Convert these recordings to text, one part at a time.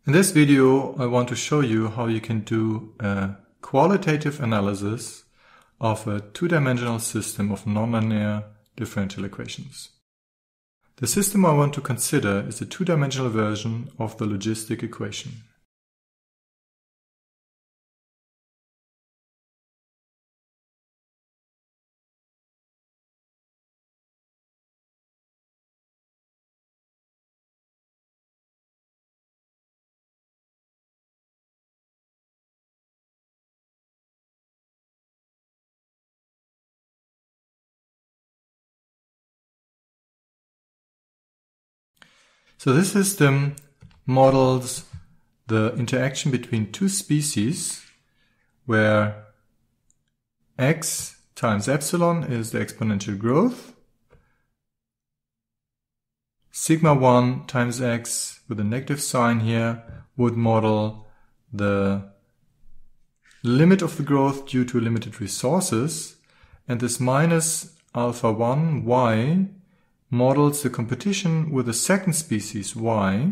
In this video, I want to show you how you can do a qualitative analysis of a two-dimensional system of nonlinear differential equations. The system I want to consider is a two-dimensional version of the logistic equation. So this system models the interaction between two species where x times epsilon is the exponential growth, sigma 1 times x with a negative sign here would model the limit of the growth due to limited resources, and this minus alpha 1 y models the competition with the second species y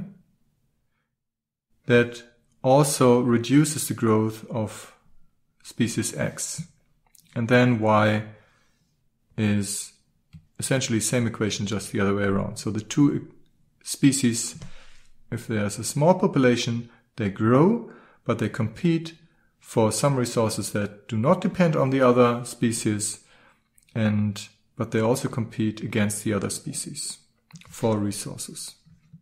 that also reduces the growth of species x. And then y is essentially the same equation, just the other way around. So the two species, if there's a small population, they grow, but they compete for some resources that do not depend on the other species, but they also compete against the other species for resources.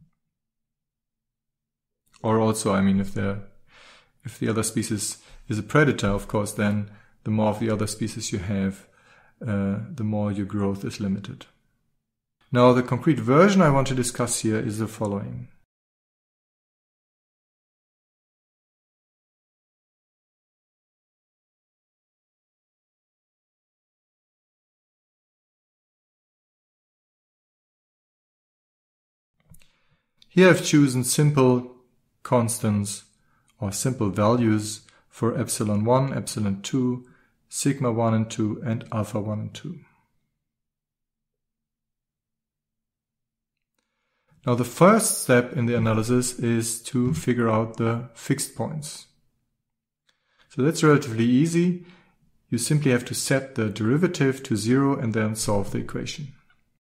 Or also, if the other species is a predator, of course, then the more of the other species you have, the more your growth is limited. Now, the concrete version I want to discuss here is the following. Here I've chosen simple constants or simple values for epsilon 1, epsilon 2, sigma 1 and 2, and alpha 1 and 2. Now the first step in the analysis is to figure out the fixed points. So that's relatively easy. You simply have to set the derivative to 0 and then solve the equation.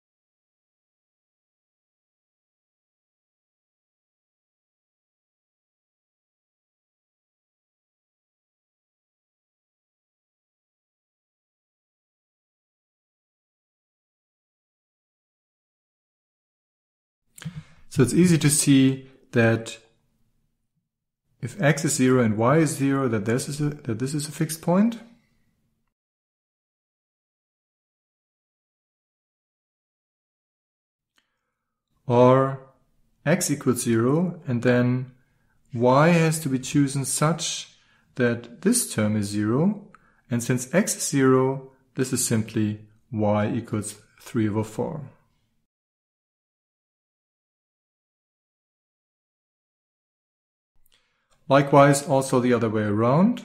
So it's easy to see that if x is 0 and y is 0, that this is a fixed point. Or x equals 0 and then y has to be chosen such that this term is 0. And since x is 0, this is simply y equals 3/4. Likewise, also the other way around.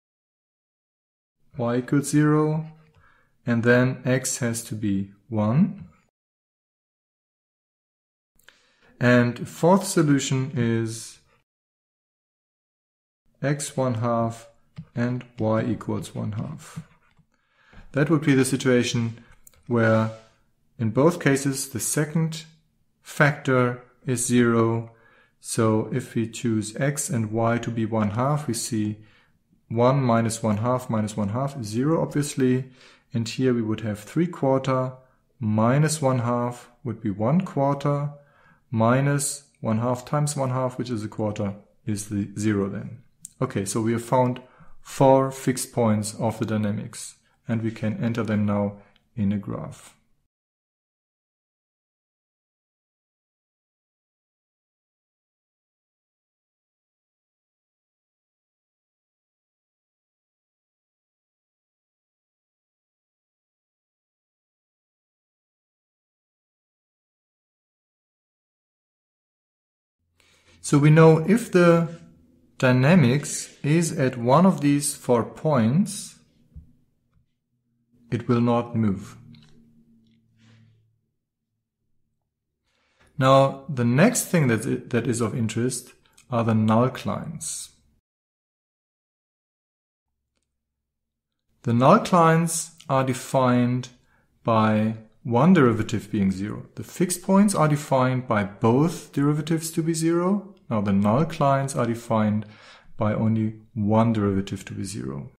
Y equals 0, and then x has to be 1. And fourth solution is x 1/2 and y equals 1/2. That would be the situation where in both cases the second factor is 0. So if we choose x and y to be 1/2, we see 1 minus 1/2 minus 1/2 is 0, obviously. And here we would have 3/4 minus 1/2 would be 1/4 minus 1/2 times 1/2, which is a quarter, is the 0 then. Okay, so we have found 4 fixed points of the dynamics, and we can enter them now in a graph. So we know if the dynamics is at one of these 4 points, it will not move. Now, the next thing that is of interest are the nullclines. The nullclines are defined by one derivative being 0. The fixed points are defined by both derivatives to be 0. Now the nullclines are defined by only one derivative to be 0.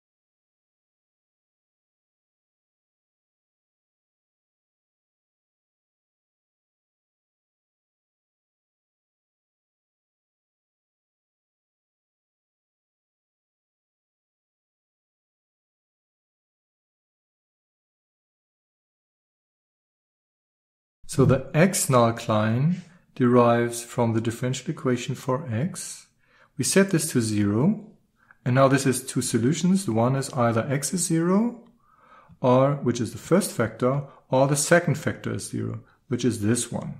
So the x nullcline derives from the differential equation for x. We set this to 0, and now this is two solutions. The one is either x is 0, or which is the first factor, or the second factor is 0, which is this one.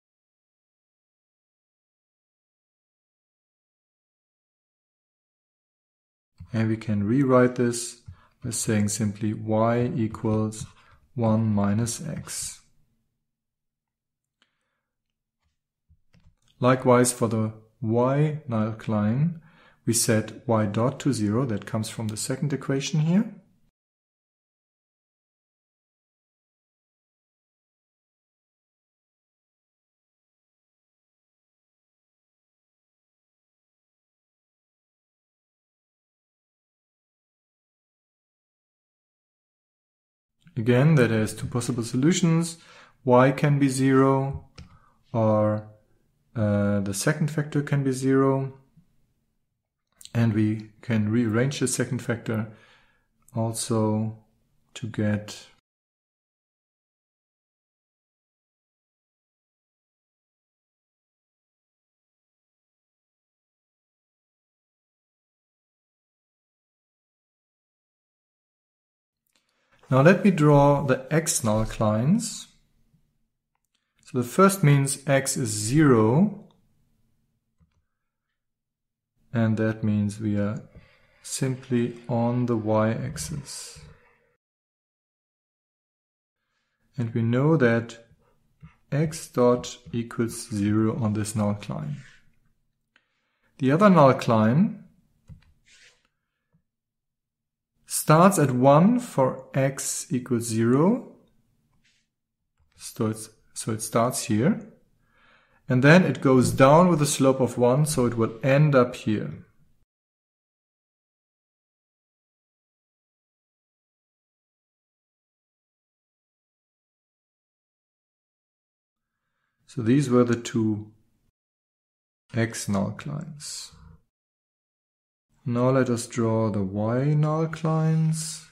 And we can rewrite this by saying simply y equals 1 minus x. Likewise, for the y nullcline, we set y dot to 0. That comes from the second equation here. Again, that has two possible solutions. Y can be 0, or the second factor can be 0, and we can rearrange the second factor also to get Now let me draw the x nullclines. So the first means x is 0, and that means we are simply on the y-axis. And we know that x dot equals 0 on this nullcline. The other nullcline starts at 1 for x equals 0. So it starts here. And then it goes down with a slope of 1, so it will end up here. So these were the two x nullclines. Now let us draw the y nullclines.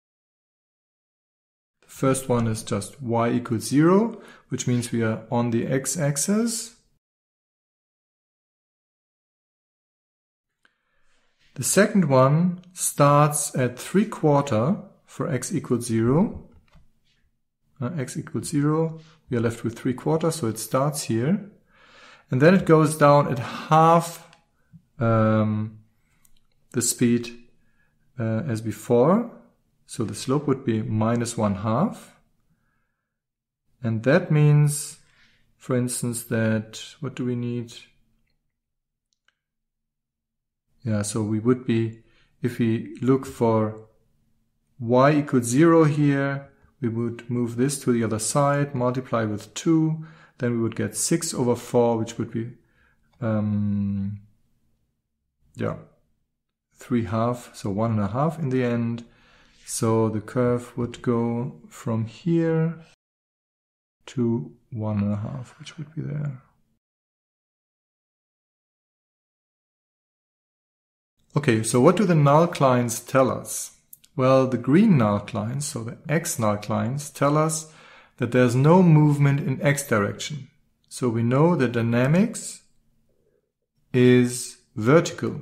The first one is just y equals 0, which means we are on the x-axis. The second one starts at 3/4 for x equals 0. X equals 0, we are left with 3/4, so it starts here. And then it goes down at half the speed as before. So the slope would be minus 1/2. And that means, for instance, that, what do we need? Yeah, so we would be, if we look for y equals 0 here, we would move this to the other side, multiply with 2, then we would get 6/4, which would be, 3/2, so 1.5 in the end. So the curve would go from here to 1.5, which would be there. Okay, so what do the nullclines tell us? Well, the green nullclines, so the x nullclines, tell us that there's no movement in x direction. So we know the dynamics is vertical.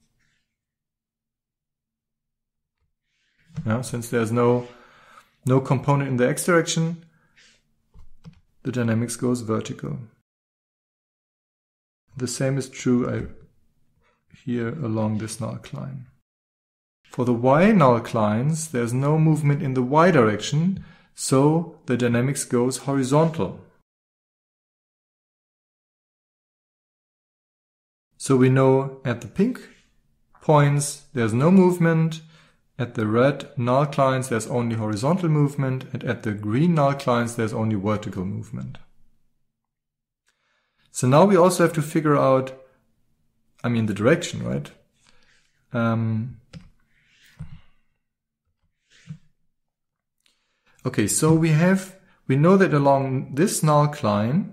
Now, since there's no component in the x direction, the dynamics goes vertical. The same is true here along this nullcline. For the y nullclines, there's no movement in the y direction, so the dynamics goes horizontal. So we know at the pink points there's no movement, at the red null clines there's only horizontal movement, and at the green null clines there's only vertical movement. So now we also have to figure out, the direction, right? Okay, so we know that along this null cline,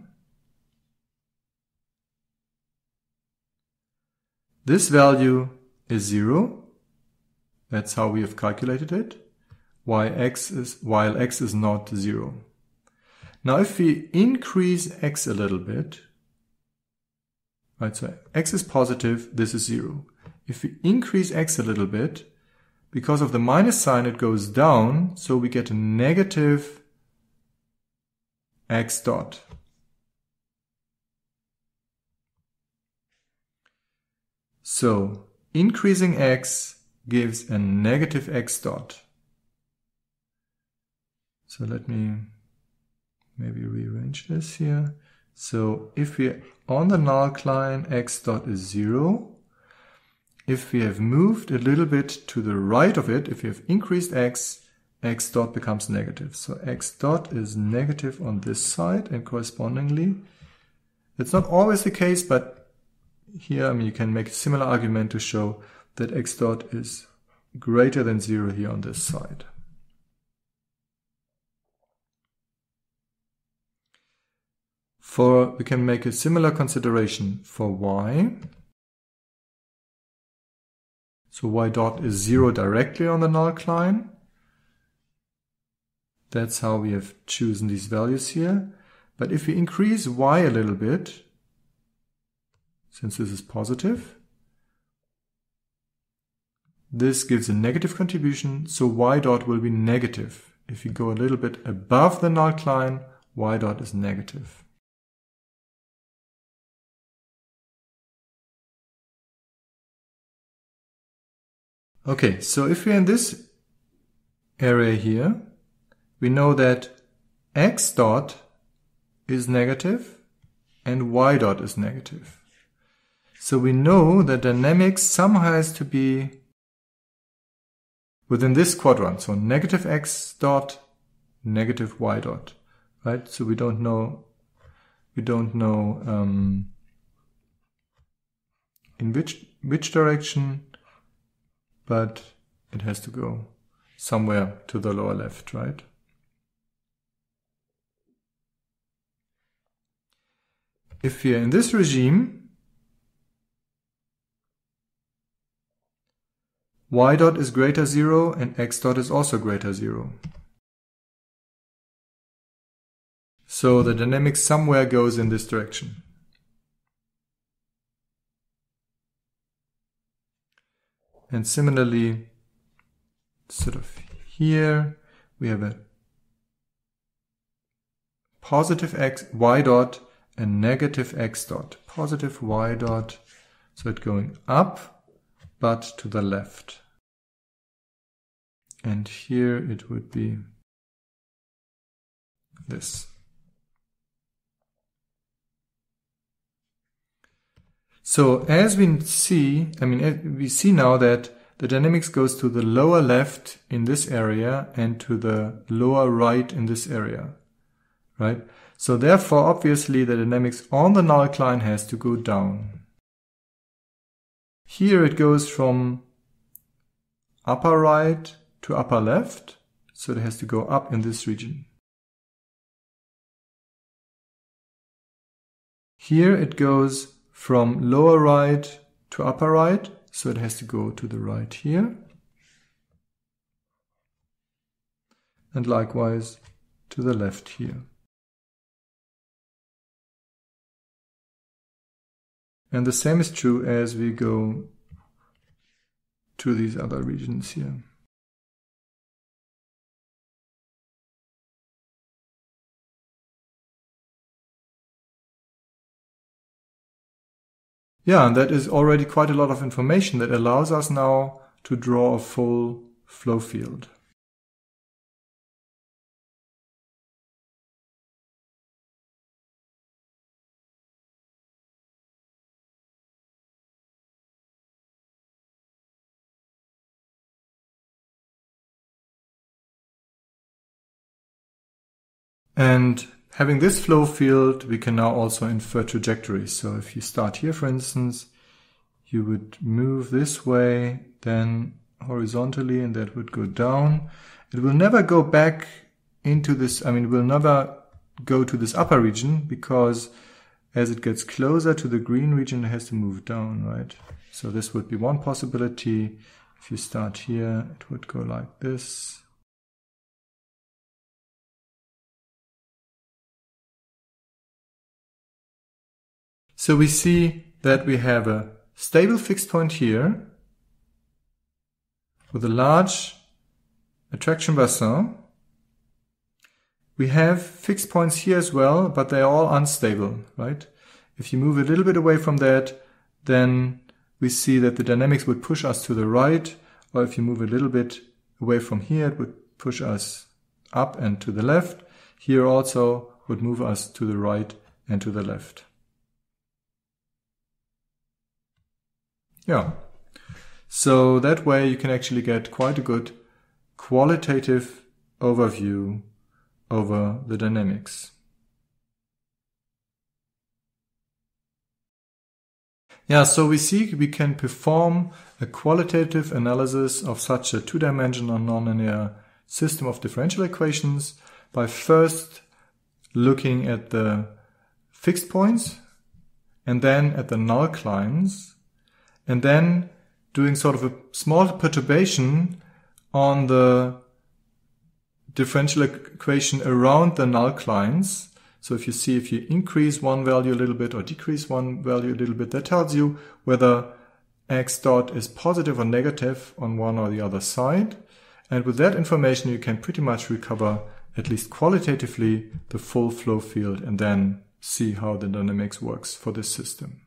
this value is 0. That's how we have calculated it, while x is not 0. Now if we increase x a little bit, right, so x is positive, this is 0. If we increase x a little bit, because of the minus sign it goes down, so we get a negative x dot. So increasing x gives a negative x dot. So let me maybe rearrange this here. So if we on the null cline x dot is 0, if we have moved a little bit to the right of it, if we have increased x, x dot becomes negative. So x dot is negative on this side, and correspondingly, it's not always the case, but here, you can make a similar argument to show that x dot is greater than 0 here on this side. We can make a similar consideration for y. So y dot is 0 directly on the null cline. That's how we have chosen these values here. But if we increase y a little bit, since this is positive, this gives a negative contribution, so y dot will be negative. If you go a little bit above the null cline, y dot is negative. Okay, so if we're in this area here, we know that x dot is negative and y dot is negative. So we know that dynamics somehow has to be within this quadrant. So negative x dot, negative y dot, right? So we don't know in which direction, but it has to go somewhere to the lower left, right? If we are in this regime, y dot is greater 0 and x dot is also greater 0. So the dynamic somewhere goes in this direction. And similarly, sort of here, we have a positive y dot and negative x dot. Positive y dot, so it's going up, but to the left. And here it would be this. So as we see, we see now that the dynamics goes to the lower left in this area and to the lower right in this area, right? So therefore, obviously, the dynamics on the null cline has to go down. Here it goes from upper right to upper left, so it has to go up in this region. Here it goes from lower right to upper right, so it has to go to the right here. And likewise to the left here. And the same is true as we go to these other regions here. Yeah, and that is already quite a lot of information that allows us now to draw a full flow field. And having this flow field, we can now also infer trajectories. So if you start here, for instance, you would move this way, then horizontally, and that would go down. It will never go back into this, it will never go to this upper region, because as it gets closer to the green region, it has to move down, right? So this would be one possibility. If you start here, it would go like this. So we see that we have a stable fixed point here with a large attraction bassin. We have fixed points here as well, but they are all unstable, right? If you move a little bit away from that, then we see that the dynamics would push us to the right, or if you move a little bit away from here, it would push us up and to the left. Here also would move us to the right and to the left. Yeah, so that way you can actually get quite a good qualitative overview over the dynamics. Yeah, so we see we can perform a qualitative analysis of such a two-dimensional nonlinear system of differential equations by first looking at the fixed points and then at the nullclines, and then doing sort of a small perturbation on the differential equation around the nullclines. So if you increase one value a little bit or decrease one value a little bit, that tells you whether x dot is positive or negative on one or the other side. And with that information, you can pretty much recover, at least qualitatively, the full flow field and then see how the dynamics works for this system.